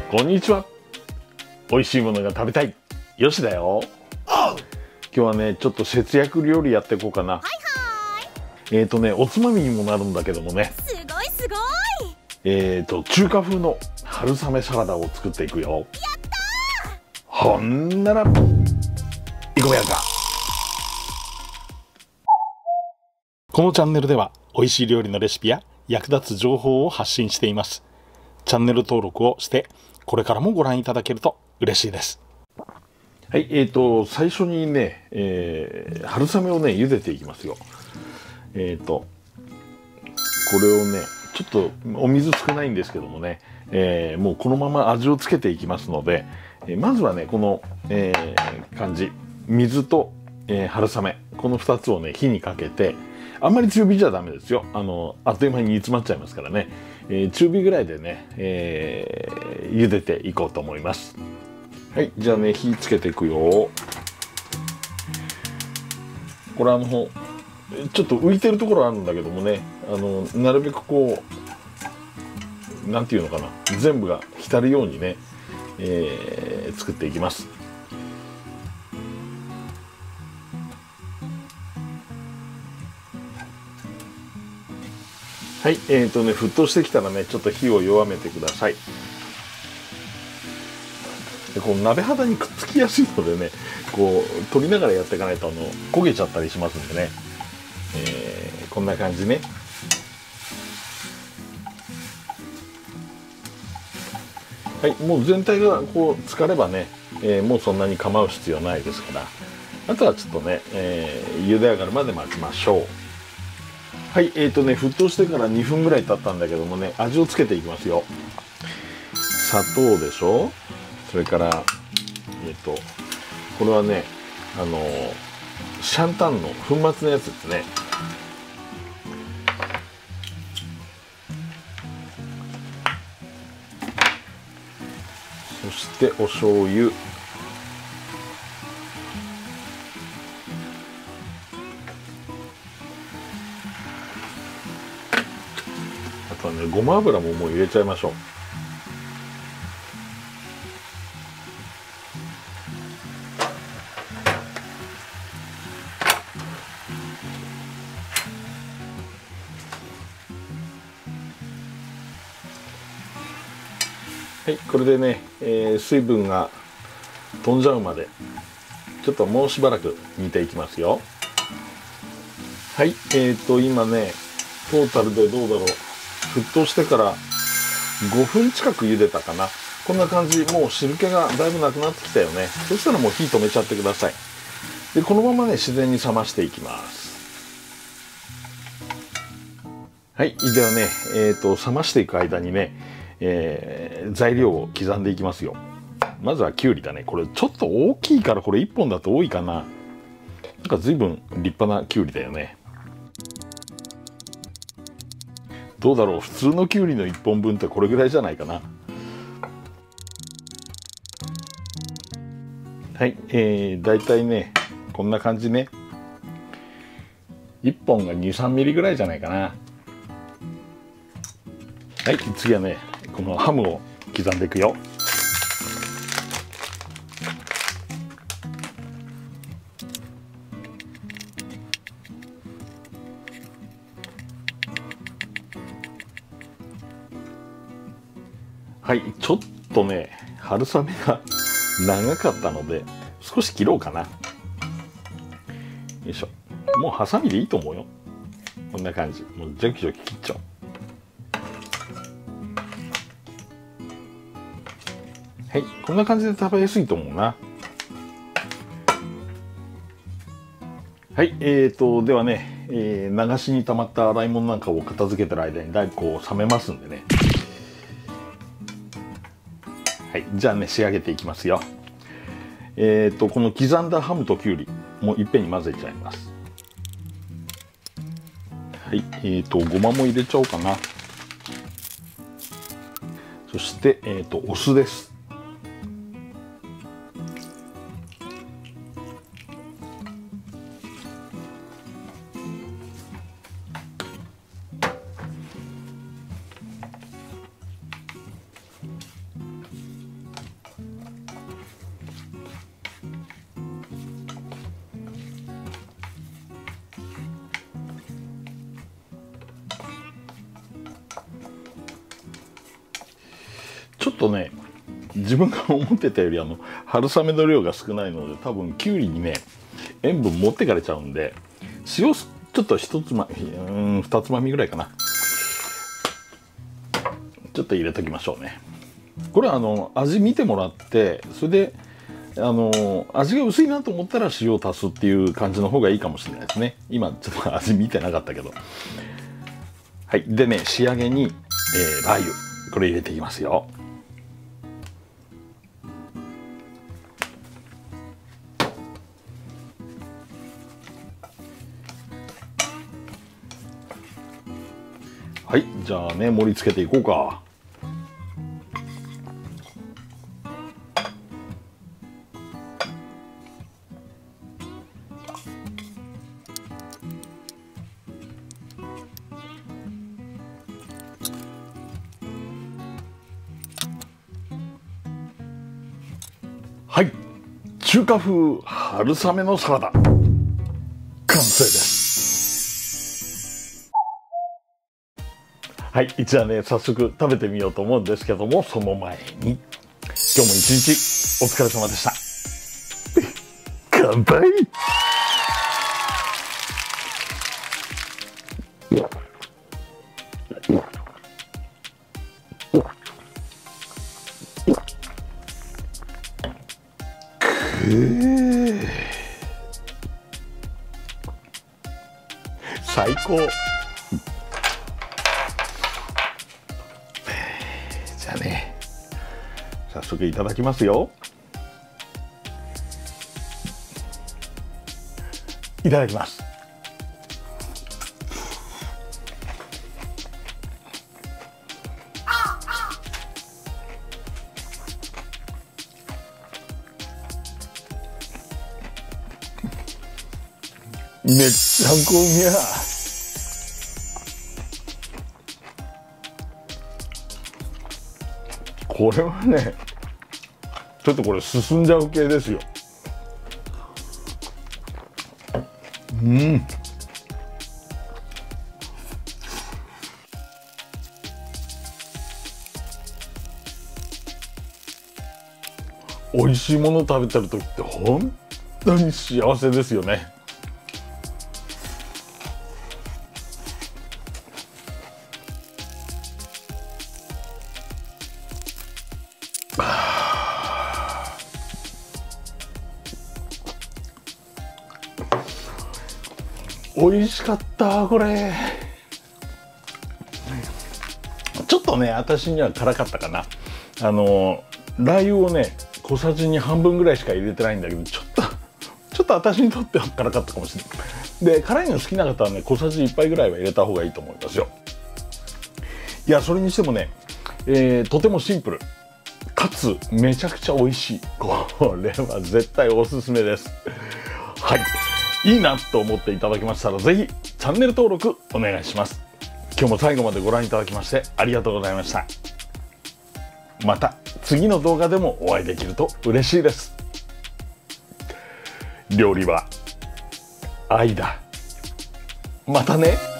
こんにちは。美味しいものが食べたいよしだよ。今日はねちょっと節約料理やっていこうかな。おつまみにもなるんだけどもね、 すごいすごい。 中華風の春雨サラダを作っていくよ。 やったー。 ほんならいこうやんか。このチャンネルでは美味しい料理のレシピや役立つ情報を発信しています。チャンネル登録をしてこれからもご覧いただけると嬉しいです。はい、最初にね、春雨をね茹でていきますよ。これをねちょっとお水少ないんですけどもね、もうこのまま味をつけていきますので、まずはねこの、感じ水と、春雨この2つをね火にかけて、あんまり強火じゃダメですよ。あっという間に煮詰まっちゃいますからね、中火ぐらいでね、茹でていこうと思います。はい、じゃあね火つけていくよ。これちょっと浮いてるところあるんだけどもね、なるべくこうなんていうのかな、全部が浸るようにね、作っていきます。はい、沸騰してきたらねちょっと火を弱めてください。でこう鍋肌にくっつきやすいのでね、こう取りながらやっていかないと焦げちゃったりしますんでね、こんな感じね。はい、もう全体がこう浸かればね、もうそんなに構う必要ないですから、あとはちょっとね、茹で上がるまで待ちましょう。はい、沸騰してから2分ぐらい経ったんだけどもね、味をつけていきますよ。砂糖でしょ。それからこれはねシャンタンの粉末のやつですね。そしてお醤油、あとはねごま油ももう入れちゃいましょう。はい、これでね、水分が飛んじゃうまでちょっともうしばらく煮ていきますよ。はい、今ねトータルでどうだろう、沸騰してから5分近く茹でたかな。こんな感じ、もう汁気がだいぶなくなってきたよね。そしたらもう火止めちゃってください。でこのままね自然に冷ましていきます。はい、ではね、冷ましていく間にね、材料を刻んでいきますよ。まずはきゅうりだね。これちょっと大きいからこれ1本だと多いかな。なんか随分立派なきゅうりだよね。どうだろう、普通のきゅうりの1本分ってこれぐらいじゃないかな。はい、だいたいねこんな感じね。1本が 2,3 ミリぐらいじゃないかな。はい、次はねこのハムを刻んでいくよ。はい、ちょっとね春雨が長かったので少し切ろうかな。よいしょ。もうハサミでいいと思うよ。こんな感じ、もうジョキジョキ切っちゃおう。はい、こんな感じで食べやすいと思うな。はい、ではね、流しに溜まった洗い物なんかを片付けてる間にだいぶこう冷めますんでね。はい、じゃあね仕上げていきますよ。この刻んだハムときゅうりもういっぺんに混ぜちゃいます。はい、ごまも入れちゃおうかな。そして、お酢です。 とね自分が思ってたより春雨の量が少ないので多分きゅうりにね塩分持ってかれちゃうんで、塩ちょっと2つまみぐらいかな、ちょっと入れときましょうね。これは味見てもらって、それで味が薄いなと思ったら塩を足すっていう感じの方がいいかもしれないですね。今ちょっと味見てなかったけど。はい、でね仕上げに、ラー油これ入れていきますよ。はい、じゃあね盛り付けていこうか。はい、中華風春雨のサラダ完成です。はい、じゃあね早速食べてみようと思うんですけども、その前に今日も一日お疲れ様でした。乾杯。最高。じゃあね早速いただきますよ。いただきます。めっちゃこうみや。これはねちょっとこれ進んじゃう系ですよ。美味しいもの食べてる時って本当に幸せですよね。美味しかったこれ。ちょっとね私には辛かったかな。ラー油をね小さじに半分ぐらいしか入れてないんだけど、ちょっと私にとっては辛かったかもしれない。で辛いの好きな方はね小さじ1杯ぐらいは入れた方がいいと思いますよ。いやそれにしてもね、とてもシンプルかつめちゃくちゃ美味しい。これは絶対おすすめです。はい、いいなと思っていただけましたらぜひチャンネル登録お願いします。今日も最後までご覧いただきましてありがとうございました。また次の動画でもお会いできると嬉しいです。料理は愛だ。またね。